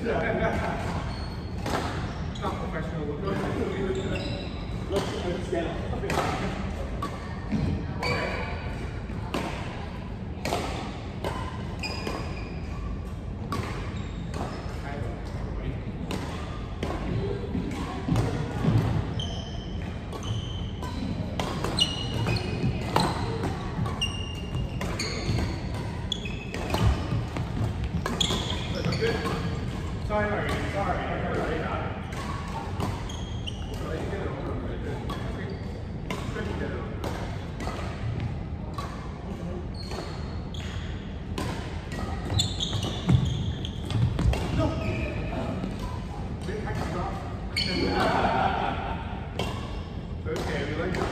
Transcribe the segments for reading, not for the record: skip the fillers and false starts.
Not professional. Let's stand up. Sorry. Okay, we like it.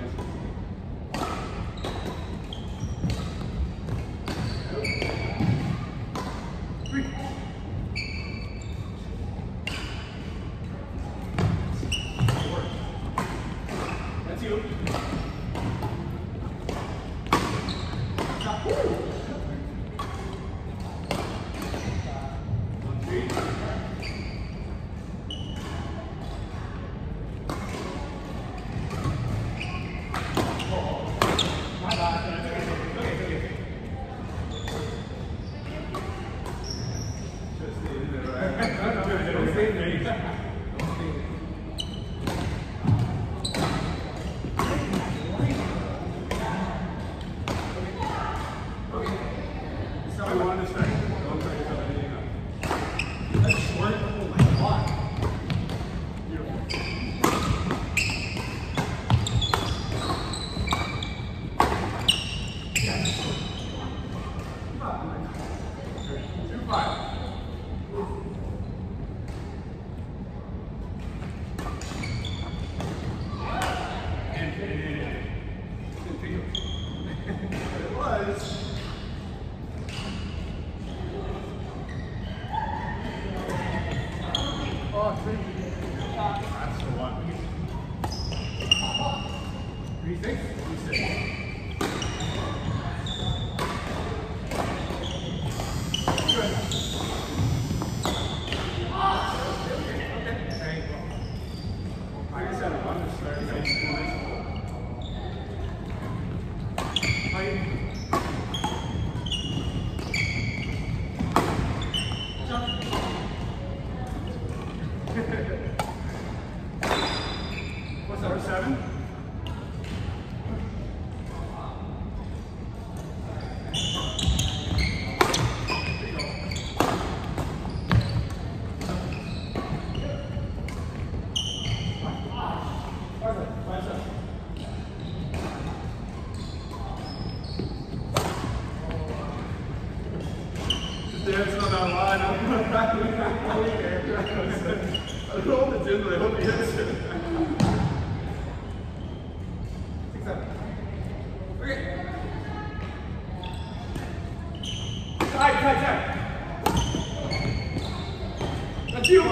That's you. That's the one. 3-6? 3-6. What's number 7? Dancing on that line, I'm going back to the I don't know what to do, but I hope he hits it. 6, 7. Okay. Side. That's you.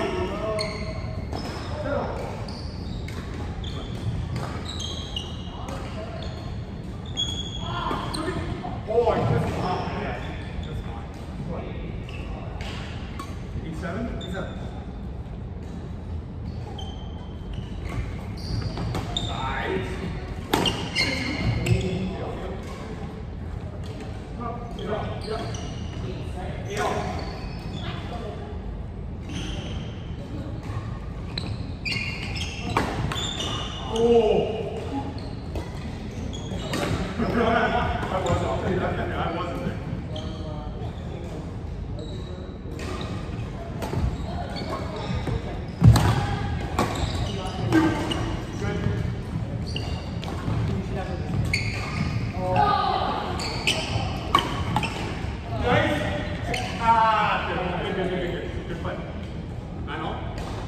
Oh, I just I wasn't there. Good play. 9-all.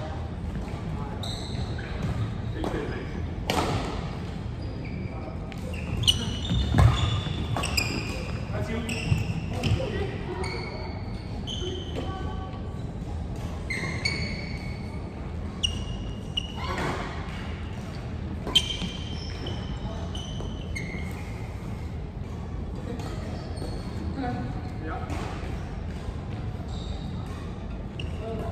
That's you. Yeah.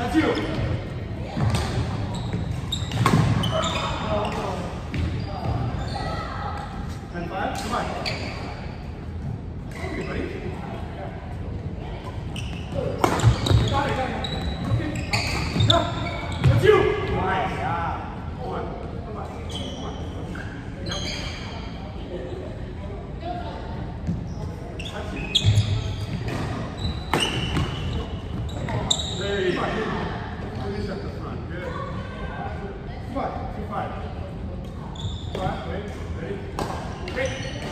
That's you. And 5, come on. Okay, buddy. Got it. Okay. Yeah. That's you. Nice. Yeah. Come on. Come on. Come on. Yep. That's you. There you go. Finish at the front. Good. 5, 2, 5. 5, wait, ready? Okay.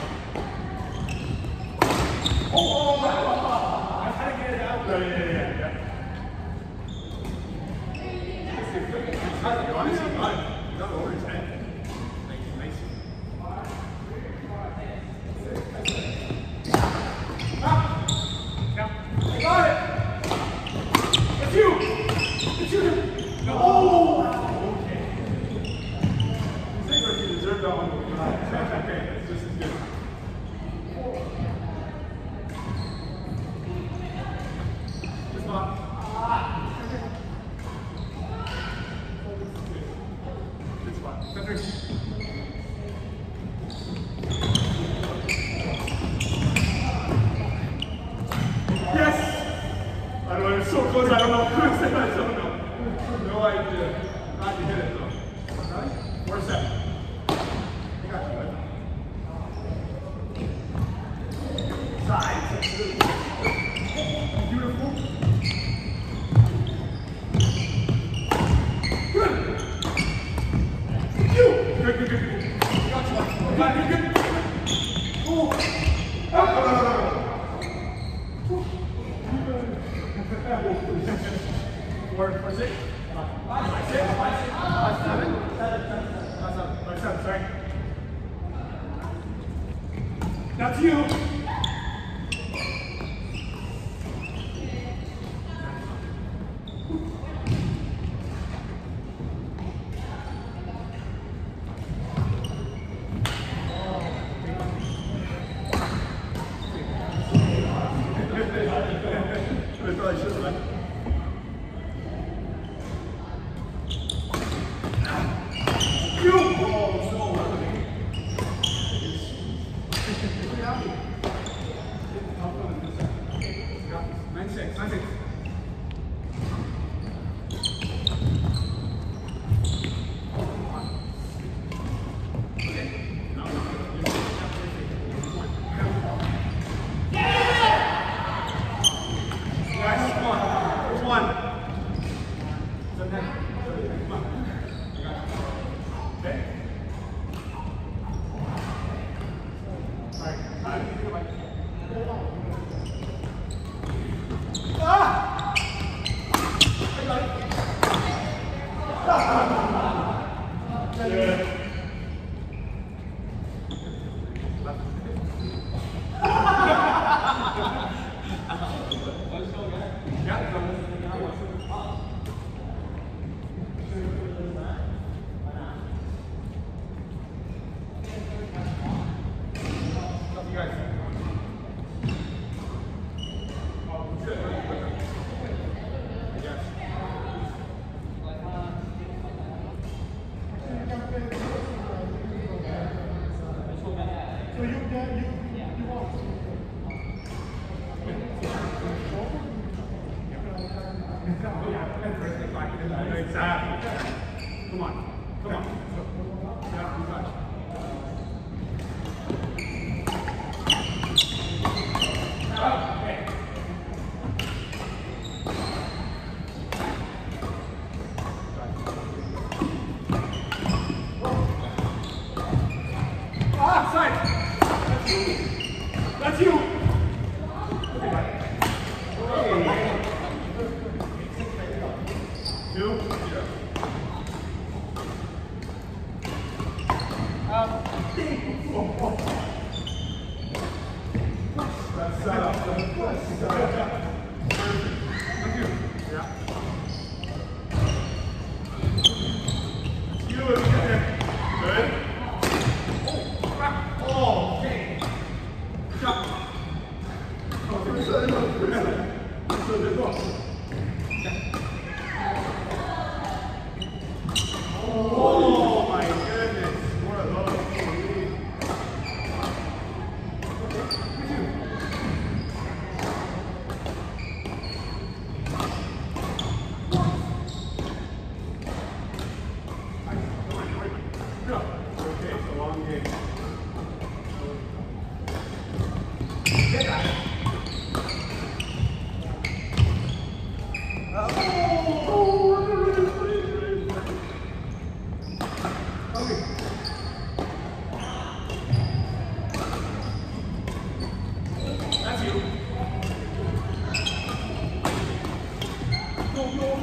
Oh, I had to get it out there. Yeah. Honestly, got it. You got over his head. Nice. Ah! Yeah. I got it! It's you! It's you! No! Okay. You deserve that one. Okay, it's just as good. Just not. It's fine. Yes! I don't know, it's so close, I don't know. I don't know. No idea. Glad you hit it though. Ready? 4 7. I got you, bud. Sides. Beautiful. Good. You. Good. Got you. Good. Oh. Four, 6. 5, 6. 5, 7. 5, 7. Sorry. That's you. I probably should have. You! Oh, so lovely. 9-6. Exactly. Come on. Yeah, you got it. That's you. Two. That's set up. Thank you. Yeah. You and get good. Oh, okay. Good job. Oh,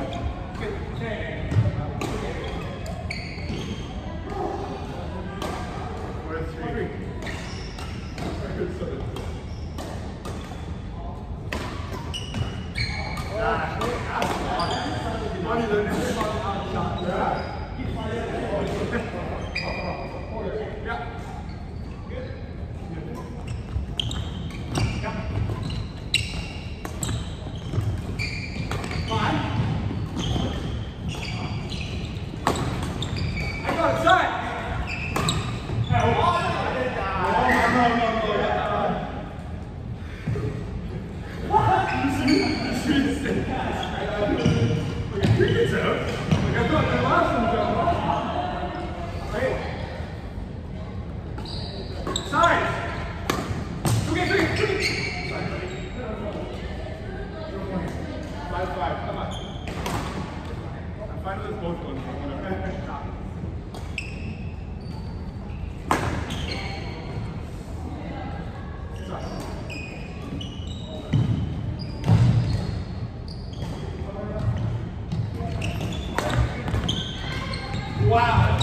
Wow.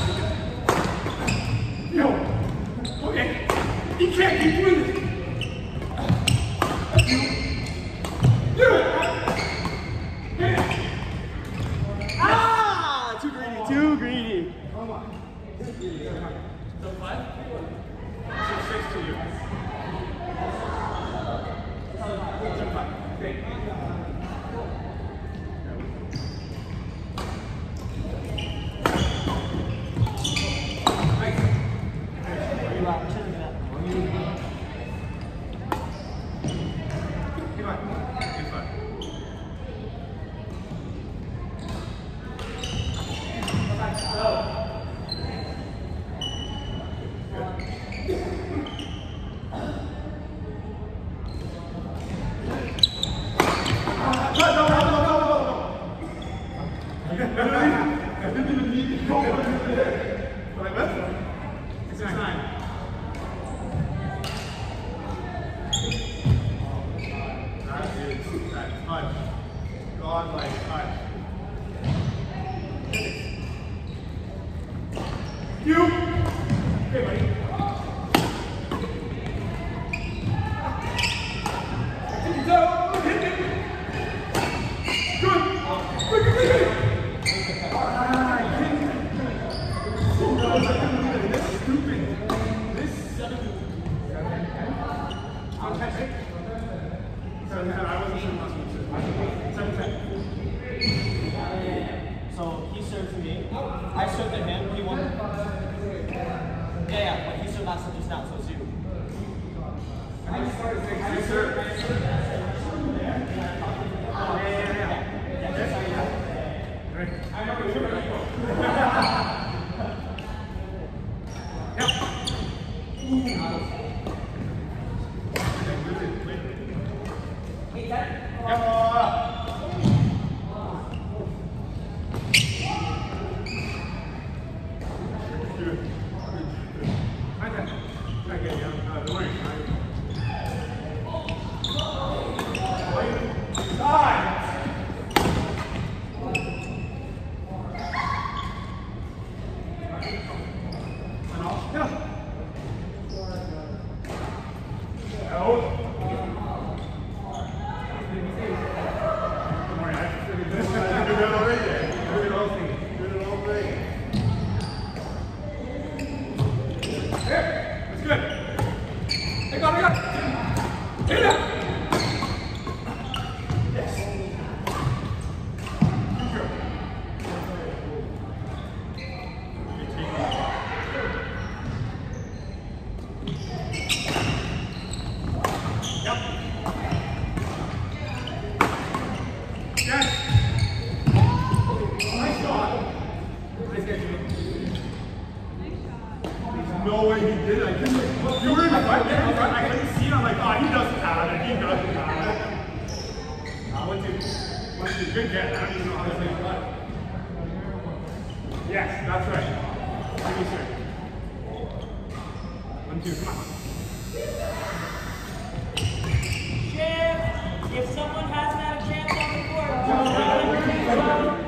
Yo. Okay. You can't keep doing this. Do it. Ah! Too greedy, too greedy. Come on. So 5? So 6 to you. So 5. Okay. So he served me. I served at him. He won. Yeah, but he served last time just now, so it's you. You serve. I remember you were no way he did it. I couldn't. You were in the right there. I couldn't see it. I'm like, oh, he doesn't have it. He doesn't have it. 1, 2. 1, 2. Good get. I don't even know how to say it. Yes, that's right. Give me straight. 1, 2. Come on. If someone hasn't had a chance on the court,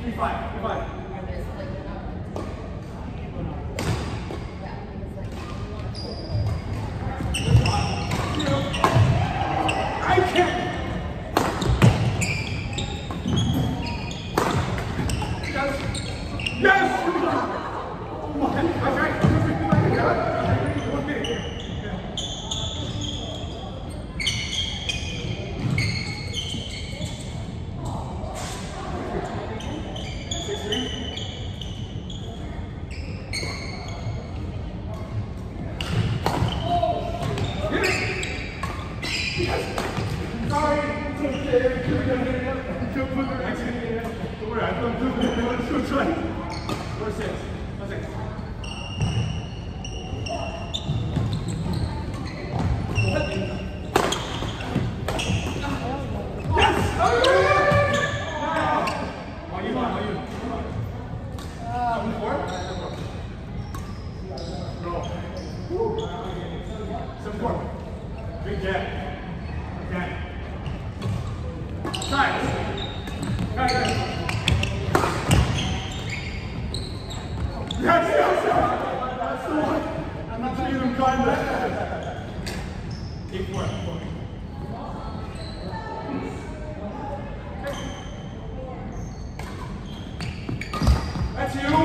3-5. I can't. Yes! Oh my God. That's right. 1 minute here. Big jab. Again. Try it. Try it. Yes, yes, that's the one. I'm not seeing him climb that. Keep working. That's you.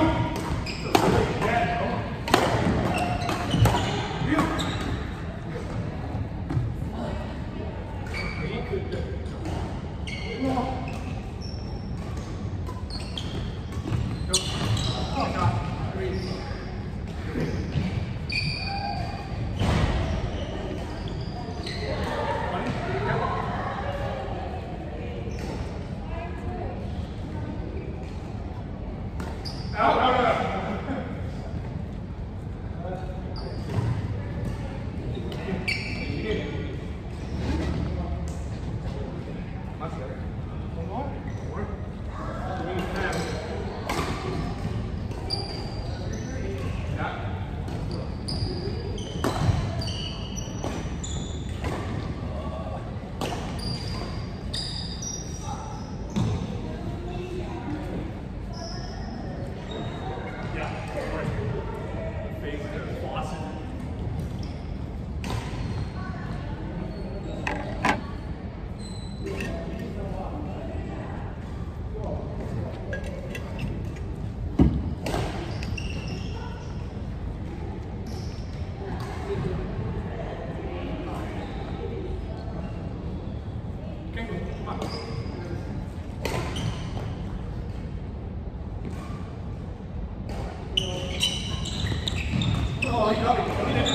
Oh, you got it.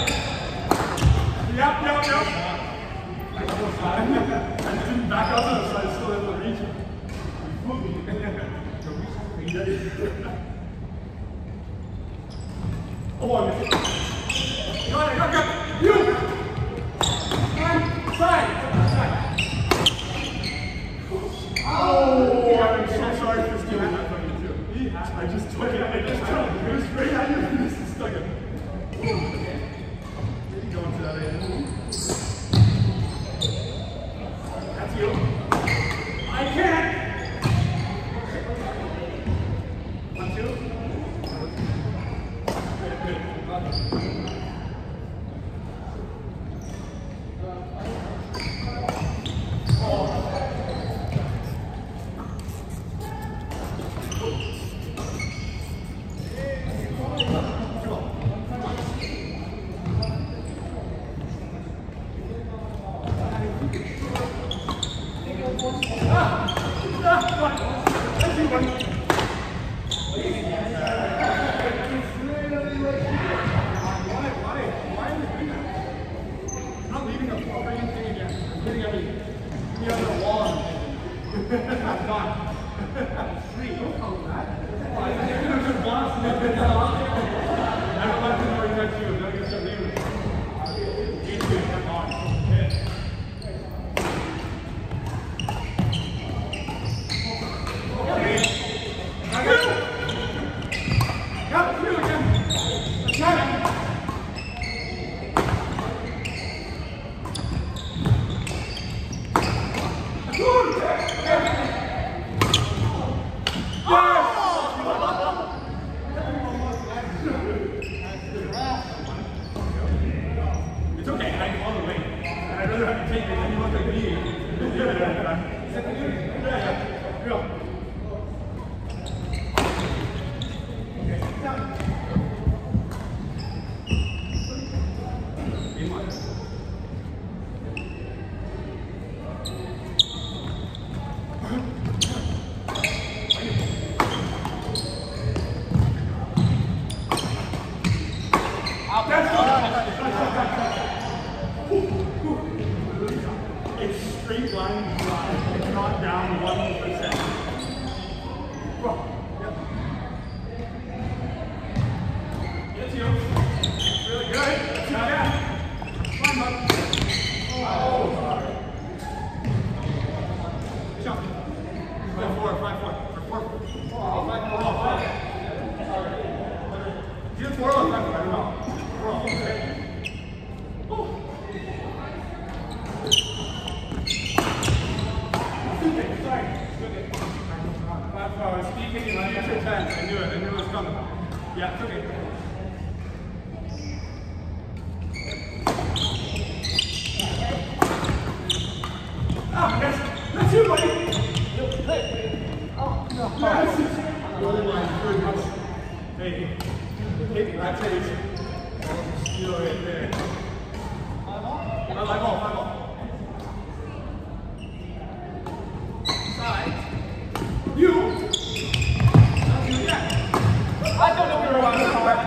Yep. I didn't back up, so I was still able to reach it. Oh, I missed it. Got it. You! Side. Oh, I'm so sorry for stealing that from you too. I just took it. It was great. I just missed it. Stuck it. Going to that end. That's you. I can't. 1, 2. Good. I'm gone. 3. Don't call him that. I think it was just boss. I don't want to know you got you. I'm going to get some neighbors. I'm on. Yeah! 1%. Come on. Yep. It's you. Really good. That's not bad. Fine, bud. Oh, sorry. Good job. 5-4, 5-4. 4. You have 4 on 5-4, I don't know. 4 on, okay. Speaking in my future tense, I knew it was coming. Yeah, it's okay. Ah, that's you, buddy. Oh, no. Yes. Oh my goodness. Hey, that's it. Steal right there. 5 ball. Side. You. I don't know where I was.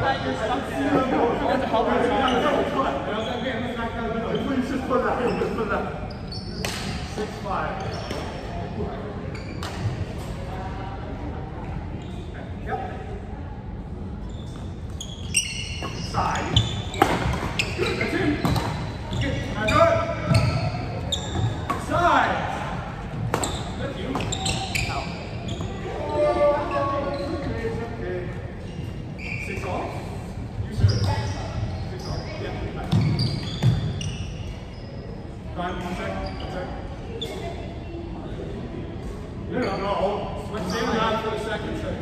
Please just put that in. Just put that. 6-5. Yep. Side. Good. That's him. Good. Now good. Side. That's you. Okay. 6 all? You sure? 6 all. Yeah. Time, 1 second. 1 second. No. Let's save it out for the second set.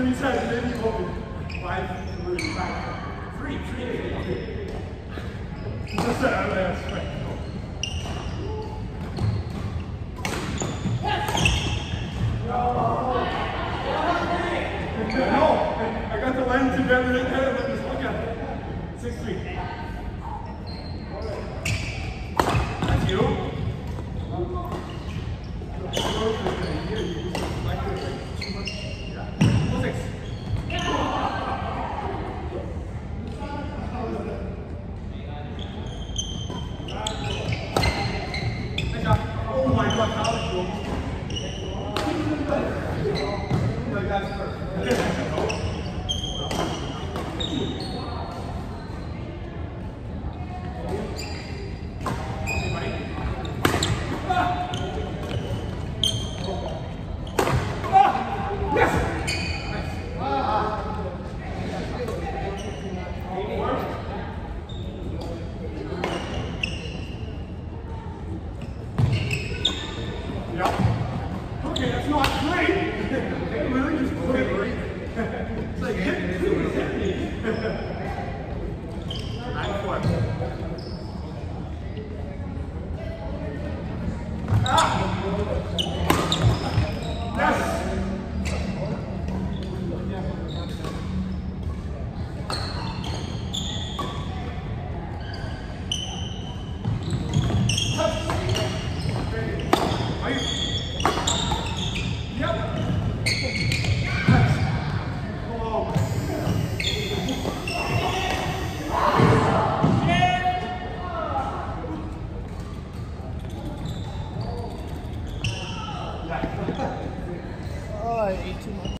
Then he said, then he told me, 5, 3, 5. 3. Just that, I asked. No, I got the lens together and let me just look at it. 6-3. That's you. Oh my God, how is it? That's perfect. Yeah. Okay, that's not great. It really just put it right. It's like hit me. 9-4. Ah! Yes! Oh, I ate too much.